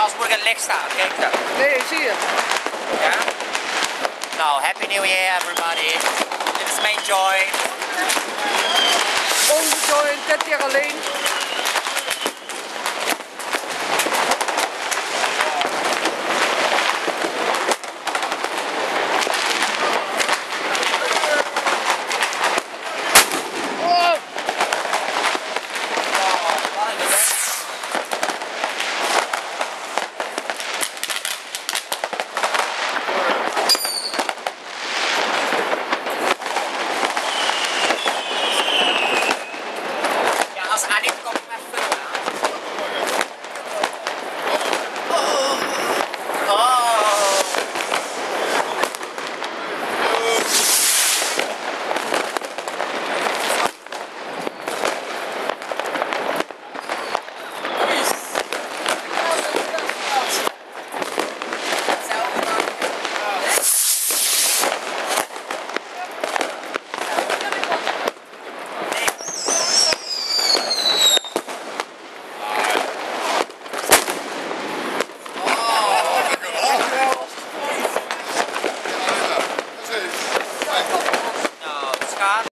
anders moet ik het licht staan. Kijk zo. Nee, zie je. Ja? Nou, Happy New Year everybody. Dit is mijn Joy. Onze Joy, dit keer alleen.